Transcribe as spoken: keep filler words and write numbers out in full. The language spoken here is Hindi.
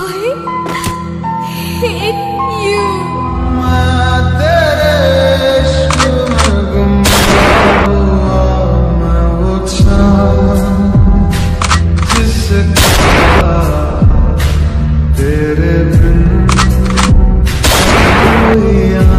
hate you. मैं तेरे इश्क में गुम हुआ, मैं वो चाँद जिसका तेरे बिन कोई